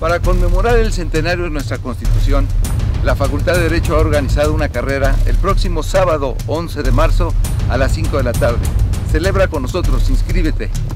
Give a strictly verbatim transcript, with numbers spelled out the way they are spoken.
Para conmemorar el centenario de nuestra Constitución, la Facultad de Derecho ha organizado una carrera el próximo sábado once de marzo a las cinco de la tarde. Celebra con nosotros, inscríbete.